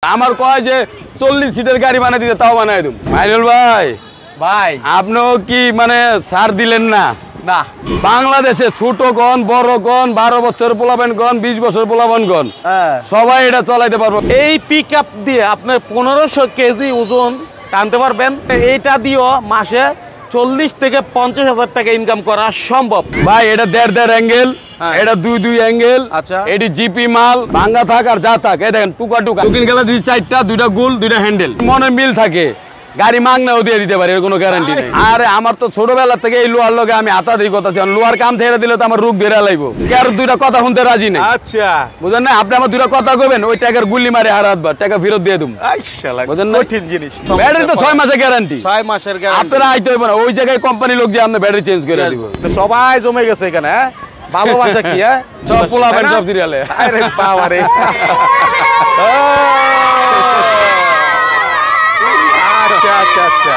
আমার কয় যে 40 সিটের গাড়ি বানাই দিতে, তাও বানাই দিম। মাইনুল ভাই ভাই আপনিও কি মানে ছাড় দিলেন না? না, বাংলাদেশে ছোট গণ বড় গণ 12 বছর পোলাবেন গণ 20 বছর পোলাবেন গণ সবাই এটা চালাইতে পারবো। এই পিক আপ দিয়ে আপনার 1500 কেজি ওজন টানতে পারবেন। এইটা দিয়েও মাসে 40 থেকে 50,000 টাকা ইনকাম করা সম্ভব। ভাই এটা দেড় অ্যাঙ্গেল, এটা দুই অ্যাঙ্গেল। আচ্ছা, এটি জিপি মাল, ভাঙ্গা থাক আর যা থাক, এই দেখেন টুকা টুকিন গেলা দিই 4টা, 2টা গুল 2টা হ্যান্ডেল। মনে মিল থাকে গাড়ি মাগনাও দিয়ে দিতে পারে, এর কোনো গ্যারান্টি নেই। আরে আমার তো ছোটবেলা থেকে এই লোহার লগে আমি আতা দিই কথা, লোহার কাম ছেড়ে দিলে তো আমার রূপ বেড়ে লাইবো। আর 2টা কথা শুনতে রাজি নেই। আচ্ছা বুঝেন না, আপনি আমার 2টা কথা কইবেন, ওই টাকার গুলি মারে হারাতবার টাকা ফেরত দিয়ে দেবো। বুঝেন না, কঠিন জিনিস। ব্যাটারি তো 6 মাসের গ্যারান্টি, 6 মাসের গ্যারান্টি। আপনারা আইতে হইব না, ওই জায়গায় কোম্পানি লোক যে আপনি ব্যাটারি চেঞ্জ করে দিব। তো সবাই জমে গেছে এখানে, ভালোবাসা কি সব পোলাবেন সব দিরালে। আরে বাবা রে, আচ্ছা আচ্ছা আচ্ছা।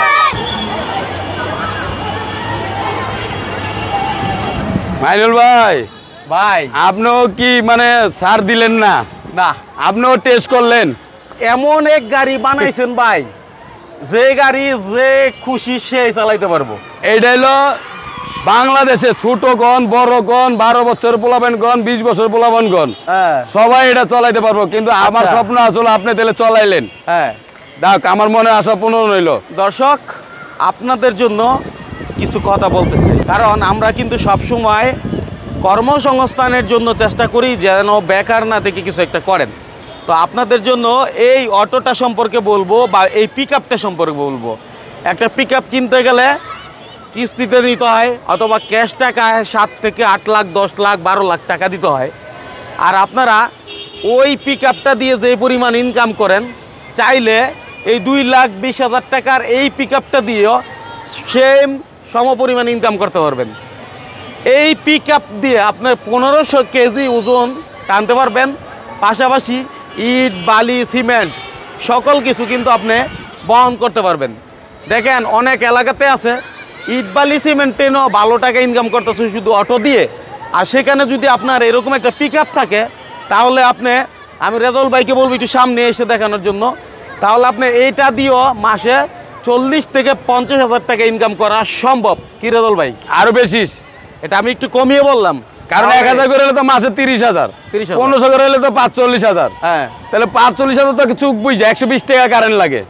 মাইনুল ভাই আপনিও কি মানে ছাড় দিলেন না? না, আপনিও টেস্ট করলেন। এমন এক গাড়ি বানাইছেন ভাই, যে গাড়ি যে খুশি সে চালাইতে পারবো। এইটা হলো বাংলাদেশে ছোট গণ বড় গণ 12 বছর পোলাবেন গণ 20 বছর পোলাবেন গণ সবাই এটা চালাইতে পারবো। কিন্তু আমার স্বপ্ন আসলে আপনি তাহলে চালাইলেন। দেখ আমার মনে আশা পূরণ হইল। দর্শক আপনাদের জন্য কিছু কথা বলতে চাই, কারণ আমরা কিন্তু সবসময় কর্মসংস্থানের জন্য চেষ্টা করি যেন বেকার না থেকে কিছু একটা করেন। তো আপনাদের জন্য এই অটোটা সম্পর্কে বলবো বা এই পিক আপটা সম্পর্কে বলবো। একটা পিক আপ কিনতে গেলে কিস্তিতে নিতে হয় অথবা ক্যাশ টাকায় 7 থেকে 8 লাখ 10 লাখ 12 লাখ টাকা দিতে হয়। আর আপনারা ওই পিক আপটা দিয়ে যে পরিমাণ ইনকাম করেন, চাইলে এই 2,20,000 টাকার এই পিক আপটা দিয়েও সেম সমপরিমাণ ইনকাম করতে পারবেন। এই পিক আপ দিয়ে আপনার 1500 কেজি ওজন টানতে পারবেন। পাশাপাশি ইট বালি সিমেন্ট সকল কিছু কিন্তু আপনি বহন করতে পারবেন। দেখেন অনেক এলাকাতে আছে ইট বালি সিমেন্ট টেনও ভালো টাকা ইনকাম করতেছে শুধু অটো দিয়ে। আর সেখানে যদি আপনার এরকম একটা পিক আপ থাকে, তাহলে আপনি, আমি রেজাউল ভাইকে বলবো একটু সামনে এসে দেখানোর জন্য, তাহলে আপনি এইটা দিয়েও মাসে 40 থেকে 50,000 টাকা ইনকাম করা সম্ভব। কি রেজাউল ভাই? আরো বেশি, এটা আমি একটু কমিয়ে বললাম, কারণ 1000 করে হলে তো মাসে 30,000, 1500 করে হলে তো 45,000। হ্যাঁ, তাহলে 45,000 তো চুক বুঝে 120 টাকা কারেন্ট লাগে।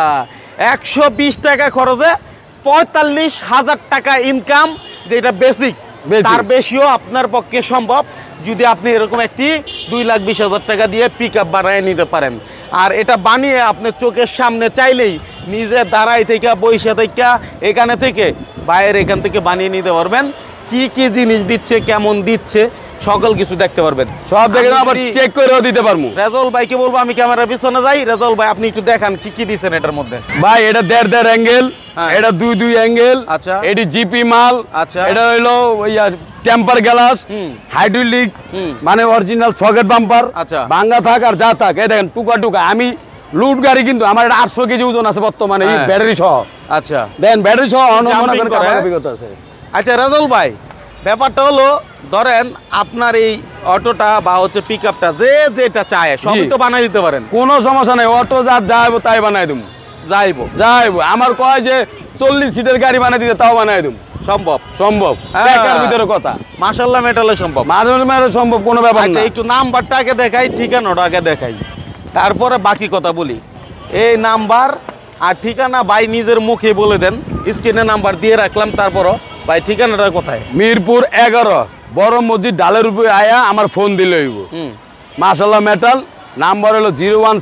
120 টাকা খরচে 45,000 টাকা ইনকাম, যেটা বেসিক। তার বেশিও আপনার পক্ষে সম্ভব যদি আপনি এরকম একটি 2,20,000 টাকা দিয়ে পিক আপ বানিয়ে নিতে পারেন। আর এটা বানিয়ে আপনার চোখের সামনে চাইলেই নিজে দাঁড়াই থেকে বৈশা থেকে এখানে থেকে বাইরে এখান থেকে বানিয়ে নিতে পারবেন। কি কি জিনিস দিচ্ছে, কেমন দিচ্ছে, সকল কিছু দেখতে পারবেন। সব দেখে আবার চেক করেও দিতে পারবো। রেজাউল ভাইকে বলবো আমি ক্যামেরার পিছনে যাই। রেজাউল ভাই আপনি একটু দেখান কি কি দিচ্ছেন এটার মধ্যে। ভাই এটা দেড় অ্যাঙ্গেল, এটা দুই অ্যাঙ্গেল। আচ্ছা, এটি জিপি মাল। আচ্ছা, এটা হইলো টেম্পার গ্লাস, হাইড্রোলিক মানে অরিজিনাল সকেট বাম্পার। আচ্ছা, ভাঙ্গা থাক আর যা থাক, এই দেখেন টুকা। আমি লুট গাড়ি কিন্তু আমার এটা 800 কেজি ওজন আছে বর্তমানে, এই ব্যাটারি সহ। আচ্ছা, দেন ব্যাটারি সহ আছে। আচ্ছা রেজাউল ভাই, ব্যাপারটা হলো ধরেন আপনার এই অটোটা বা হচ্ছে পিক আপটা যে যেটা চায় সবই তো বানাই দিতে পারেন, কোনো সমস্যা নেই। অটো যা যাইবো তাই বানাই দেবো। যাইবো আমার কয় যে 40 সিটের গাড়ি বানাই দিতে, তাও বানাই দেবো। সম্ভব টাকার ভিতরে কথা। মাশাআল্লাহ মেটালে সম্ভব, সম্ভব, কোনো ব্যাপার না। আচ্ছা একটু নাম্বারটা আগে দেখাই, ঠিকানাটা আগে দেখাই, তারপরে বাকি কথা বলি। এই নাম্বার আর ঠিকানা ভাই নিজের মুখে বলে দেন। স্ক্রিনে নাম্বার দিয়ে রাখলাম, তারপরও ভাই ঠিকানাটা কোথায়? মিরপুর 11 বড় মসজিদ ডালের উপরে আয়া আমার ফোন দিলে হইব। মাশাআল্লাহ মেটাল। নাম্বার হলো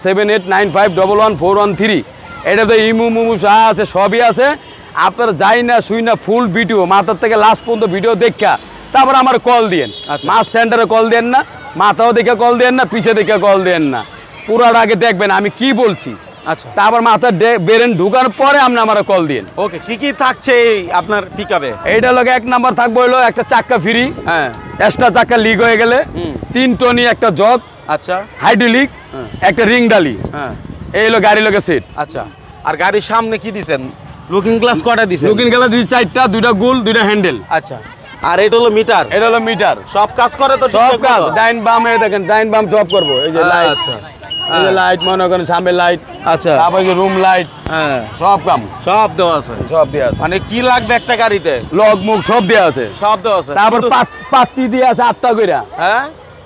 01789511413। এটাতে ইমু মুমু সাহা আছে, সবই আছে। আপনার যাই না শুই না ফুল ভিডিও মাথার থেকে লাস্ট পর্যন্ত ভিডিও দেখা তারপর আমার কল দিয়েন। মাছ সেন্টারে কল দেন না, মাথাও দেখে কল দেন না, পিছে দেখে কল দেন না, পুরাটা আগে দেখবেন আমি কি বলছি। আচ্ছা, তারপর মাথা বেরেন ঢুকানোর পরে আপনি আমার কল দিন। ওকে, কি কি থাকছে আপনার পিকআপে? এইটা লগে 1 নাম্বার থাকবে হলো একটা চাক্কা ফ্রি। হ্যাঁ, এক্সট্রা চাক্কা লিক হয়ে গেলে 3 টনি একটা জগ। আচ্ছা, হাইড্রোলিক একটা রিং ডালি। হ্যাঁ, এই হলো গাড়ি লগে সেট। আচ্ছা, আর গাড়ির সামনে কি দিবেন? লুকিং গ্লাস কয়টা দিবেন? লুকিং গ্লাস দিছি 4টা, 2টা গোল 2টা হ্যান্ডেল। আচ্ছা, আর এটা হলো মিটার? এটা হলো মিটার। সব কাজ করে তো? সব কাজ, ডাইন বামে দেখেন, ডাইন বাম জব করব। এই যে লাইট। আচ্ছা, এই যে লাইট মনে করেন সামনে লাইট, আচ্ছা তারপর যে রুম লাইট, হ্যাঁ সব কাম সব দেওয়া আছে। সব দেওয়া আছে, মানে কি লাগবে একটা গাড়িতে? লক মুখ সব দেওয়া আছে, সব দেওয়া আছে। তারপর শুধু- পাত্তি দিয়ে আছে 8টা কইরা, হ্যাঁ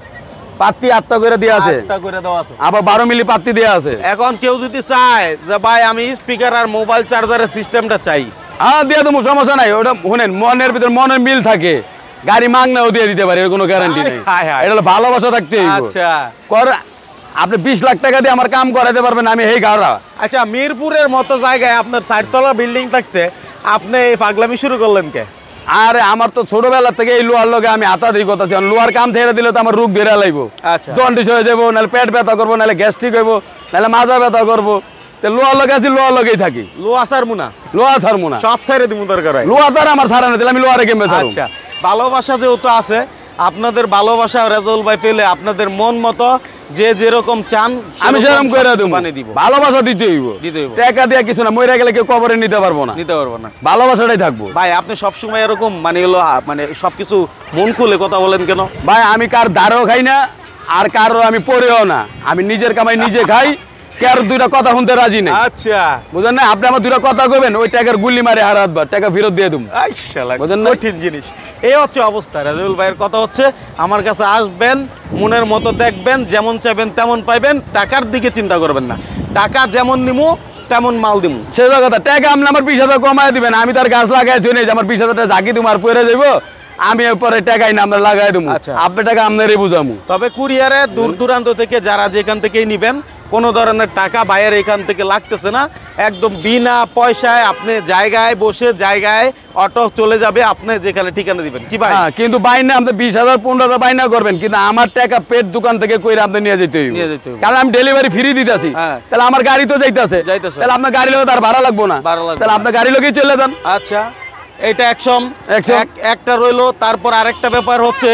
পাত্তি 8টা কইরা দেওয়া আছে, 8টা করে দেওয়া আছে। আবার 12 মিলি পাত্তি দেওয়া আছে। এখন কেউ যদি চায় যে ভাই আমি স্পিকার আর মোবাইল চার্জারের সিস্টেমটা চাই, হ্যাঁ দিয়ে দেবো, সমস্যা নাই। ওটা শুনেন মনের ভিতর মনের মিল থাকে, গাড়ি মাগনাও দিয়ে দিতে পারে, এর কোনো গ্যারান্টি নেই। হায় হায়। এটা হলো ভালোবাসা থাকতে হইবো। আচ্ছা কর আপনি 20 লাখ টাকা দিয়ে আমার কাম করাতে পারবেন, আমি এই গাড়া। আচ্ছা, মিরপুরের মতো জায়গায় আপনার 4 তলা বিল্ডিং থাকতে আপনি এই পাগলামি শুরু করলেন কে? আরে আমার তো ছোটবেলা থেকে এই লোহার লগে আমি হাতা দিই কথা, লোহার কাম ছেড়ে দিলে তো আমার রোগ বেড়ে লাগবো, আচ্ছা জন্ডিস হয়ে যাবো, নাহলে পেট ব্যথা করবো, নাহলে গ্যাস্ট্রিক হইবো, নাহলে মাজা ব্যথা করবো। তো লোহার লগে আছি, লোহার লগেই থাকি, লোহা ছাড়বো না, লোহা ছাড়বো না, সব ছেড়ে দিব দরকার হয়। লোহা তার আমার ছাড়া না দিলে আমি লোহারে কেমবে ছাড়বো? আচ্ছা, ভালোবাসা যেহেতু আছে, আপনাদের ভালোবাসা রেজাউল ভাই পেলে আপনাদের মন মতো যে যেরকম চান আমি সেরকম করে দেবো, বানিয়ে দিব, ভালোবাসা দিতে হইব, দিতে হইব। টাকা দিয়ে কিছু না, মইরা গেলে কেউ কবরে নিতে পারবো না, নিতে পারবো না। ভালোবাসাটাই থাকবো। ভাই আপনি সবসময় এরকম মানে হলো মানে সবকিছু মন খুলে কথা বলেন কেন? ভাই আমি কার ধারও খাই না, আর কারো আমি পড়েও না, আমি নিজের কামাই নিজে খাই, কার দুইটা কথা শুনতে রাজি নেই। আচ্ছা বুঝেন না, আপনি আমার দুইটা কথা কইবেন, ওই টাকার গুলি মারে আর হাতবার টাকা ফেরত দিয়ে দেবো। আই শালা, বুঝেন না? কঠিন জিনিস। এই হচ্ছে অবস্থা। রাজুল ভাইয়ের কথা হচ্ছে আমার কাছে আসবেন, মনের মতো দেখবেন, যেমন চাইবেন তেমন পাইবেন, টাকার দিকে চিন্তা করবেন না। টাকা যেমন নিমু তেমন মাল দিমু। সে কথা, টাকা আপনি আমার 20,000 কমায় দিবেন, আমি তার গাছ লাগাইছি নেই যে আমার 20,000 টাকা ঝাঁকি দিব আর পরে যাবো, আমি এরপরে টাকাই না আমরা লাগাই দেবো। আচ্ছা। আপনি টাকা আপনারই বুঝামু। তবে কুরিয়ারে দূর দূরান্ত থেকে যারা যেখান থেকেই নিবেন, কোনো ধরনের টাকা বাইরের এখান থেকে লাগতেছে না, একদম বিনা পয়সায় আপনি জায়গায় বসে জায়গায় অটো চলে যাবে, আপনি যেখানে ঠিকানা দিবেন। কি ভাই? হ্যাঁ, কিন্তু বাইনা আপনি 20,000 15,000 বাইনা করবেন, কিন্তু আমার টাকা পেট দোকান থেকে কইরা আপনি নিয়ে যেতে হইব, নিয়ে যেতে হইব। কারণ আমি ডেলিভারি ফ্রি দিতেছি। হ্যাঁ। তাহলে আমার গাড়ি তো যাইতেছে, যাইতেছে। তাহলে আপনার গাড়ি লোক তার ভাড়া লাগবো না, ভাড়া লাগবে তাহলে না। আপনার গাড়ি লোকই চলে যান। আচ্ছা, এটা একশম একশম। একটা রইলো। তারপর আরেকটা ব্যাপার হচ্ছে,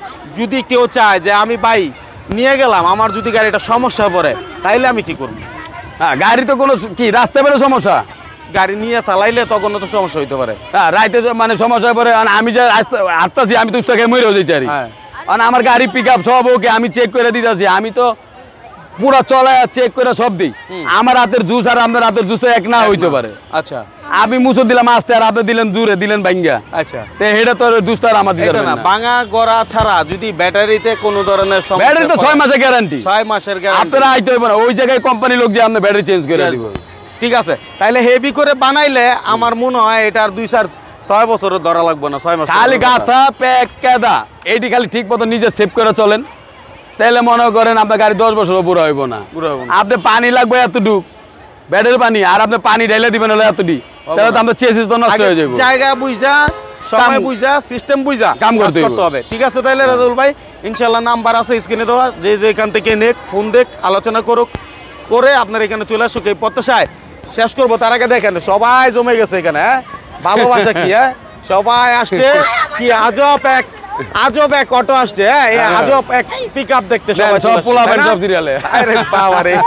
যদি কেউ চায় যে আমি ভাই নিয়ে গেলাম, আমার যদি গাড়িটা সমস্যা পড়ে, তাইলে আমি কি করব? হ্যাঁ, গাড়ি তো কোনো কি রাস্তা বেরো সমস্যা, গাড়ি নিয়ে চালাইলে তখন তো সমস্যা হইতে পারে। হ্যাঁ রাইতে মানে সমস্যা পরে, আমি যে আসতেছি আমি তো টাকা মরেও যাইতে পারি, হ্যাঁ। কারণ আমার গাড়ি পিক আপ সব ওকে, আমি চেক করে দিতেছি, আমি তো পুরো চলায় চেক করে সব দিই। আমার হাতের জুস আর আপনার হাতের জুস এক না হইতে পারে। আচ্ছা আমি মুসুর দিলাম আস্তে, আর আপনি দিলেন জুরে, দিলেন ভাঙ্গা, আচ্ছা, তো এটা তো জুস আর আমার দিতে এটা পারবেন না না। ভাঙা গড়া ছাড়া যদি ব্যাটারিতে কোনো ধরনের সমস্যা ব্যাটারি তো পড়ে, 6 মাসের গ্যারান্টি, 6 মাসের গ্যারান্টি। আপনারা আইতে হইব না, ওই জায়গায় কোম্পানি লোক যে আপনি ব্যাটারি চেঞ্জ করে দিব। ঠিক আছে, তাইলে হেভি করে বানাইলে আমার মনে হয় এটার 2-6 বছরের ধরা লাগবে না, 6 মাস। খালি গাথা প্যাক কেদা এইটি খালি ঠিক মতো নিজে সেভ করে চলেন, তাহলে মনে করেন আপনার গাড়ি 10 বছর পুরো হইব না। পুরো হইব না। আপনি পানি লাগবে এতটুক, ব্যাটারি পানি, আর আপনি পানি ঢেলে দিবেন হলে এতটি, তাহলে তো আপনার চেসিস তো নষ্ট হয়ে যাবে। জায়গা বুঝা, সময় কাম- বুঝা, সিস্টেম বুঝা কাম কাজ করতে করতে হবে। ঠিক আছে, তাইলে রাজুল ভাই ইনশাল্লাহ নাম্বার আছে স্ক্রিনে দেওয়া, যে যেখান থেকে নেক ফোন দেখ, আলোচনা করুক, করে আপনার এখানে চলে আসুক। এই প্রত্যাশায় শেষ করবো, তার আগে দেখেন সবাই জমে গেছে এখানে। হ্যাঁ, ভালোবাসা কি, হ্যাঁ সবাই আসছে, কি আজব এক অটো আসছে। হ্যাঁ, এই আজব এক পিক আপ দেখতে সবাই সব চলে আসছে, পোলাপান তাই না? সব সিরিয়ালে। আরে বাবা রে।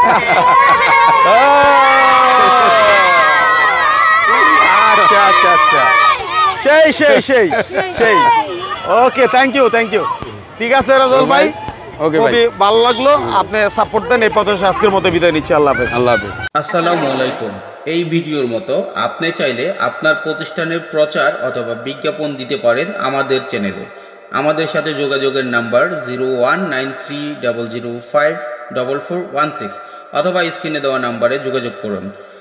আচ্ছা আচ্ছা আচ্ছা, সেই সেই সেই সেই okay, thank you thank you. ঠিক আছে রাজল ভাই, ওকে ভাই, খুবই ভালো লাগলো, আপনি সাপোর্ট দেন। এই প্রত্যাশা আজকের মতো বিদায় নিচ্ছি। আল্লাহ হাফেজ। আল্লাহ হাফেজ। আসসালামু আলাইকুম। এই ভিডিওর মতো আপনি চাইলে আপনার প্রতিষ্ঠানের প্রচার অথবা বিজ্ঞাপন দিতে পারেন আমাদের চ্যানেলে। আমাদের সাথে যোগাযোগের নাম্বার 019300544416 অথবা স্ক্রিনে দেওয়া নাম্বারে যোগাযোগ করুন।